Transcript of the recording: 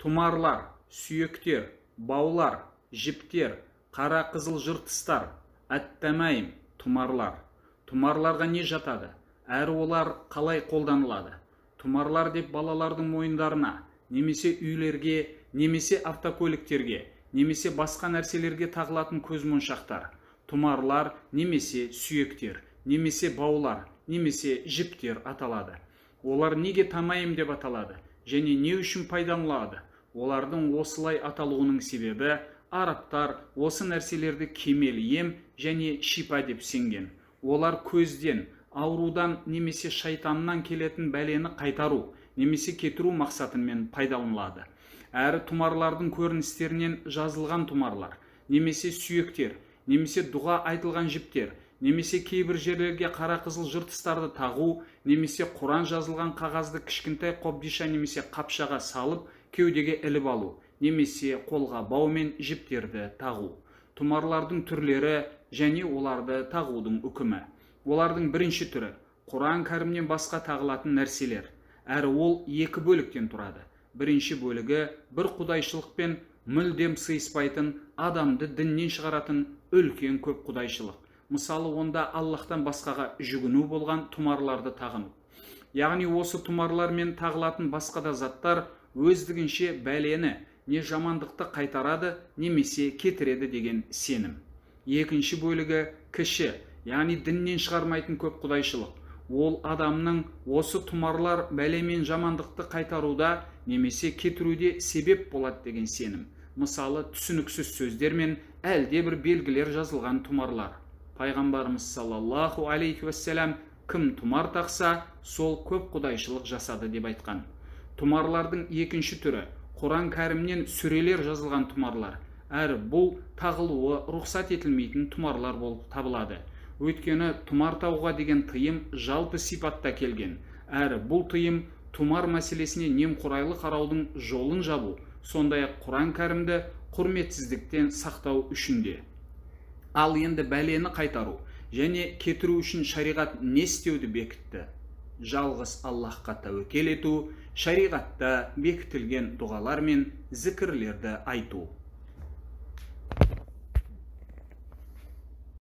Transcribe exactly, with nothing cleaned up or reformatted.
тұмарлар, сүйектер, баулар, жіптер, қара қызыл жыртыстар, әттәмәйім, тұмарлар. Тұмарларға не жатады? Әрі олар қалай қолданылады? Тұмарлар деп балалардың мойындарына, немесе үйлерге, немесе автокөліктерге, немесе басқа нәрселерге тағылатын көзмоншақтар. Тұмарлар немесе сүйектер, немесе баулар, немесе жіптер аталады. Олар неге тамайым деп аталады және не үшін пайдаланылады? Олардың осылай аталуының себебі арабтар осы нәрселерді кемел ем және шипа деп сенген. Олар көзден, аурудан немесе шайтаннан келетін бәлені қайтару, немесе кетіру мақсатымен пайдаланылады. Әрі тұмарлардың көріністерінен жазылған тұмарлар, немесе сүйектер, немесе дұға айтылған жіптер, немесе кейбір жерлерге қара қызыл жыртыстарды тағу, немесе Құран жазылған қағазды кішкентай қобдиша немесе қапшаға салып, кеудеге іліп алу, немесе қолға бау мен жіптерді тағу. Тұмарлардың түрлері және оларды тағудың үкімі. Олардың бірінші түрі Құран кәрімнен басқа тағылатын нәрселер. Әрі ол екі бөліктен тұрады. Бірінші бөлігі бір құдайшылықпен мүлдем сыйыспайтын, адамды діннен шығаратын үлкен көп құдайшылық. Мысалы, онда Аллахтан басқаға жүгіну болған тұмарларды тағыну. Яғни осы тұмарлармен тағылатын басқа да заттар өздігінше бәлені не жамандықты қайтарады, немесе кетіреді деген сенім. Екінші бөлігі кіші, яғни діннен шығармайтын көп құдайшылық. Ол адамның осы тұмарлар бәле мен жамандықты қайтаруда немесе кетіруде себеп болады деген сенім. Мысалы, түсініксіз сөздер мен әлде бір белгілер жазылған тұмарлар. Пайғамбарымыз саллаллаху алейхи уассалам кім тұмар тақса, сол көп құдайшылық жасады деп айтқан. Тұмарлардың екінші түрі Құран кәрімнен сүрелер жазылған тұмарлар. Әрі бұл тағылуы рұқсат етілмейтін тұмарлар болып табылады. Өйткені тұмар тағуға деген тыйым жалпы сипатта келген. Әрі бұл тыйым тұмар мәселесіне немқұрайлы қараудың жолын жабу, сондай-ақ Құран кәрімді құрметсіздіктен сақтау үшінде. Ал енді бәлені қайтару және кетіру үшін шариғат не істеуді бекітті? Жалғыз Аллахқа тәуекел ету, шариғатта бекітілген дұғалар мен зікірлерді айту.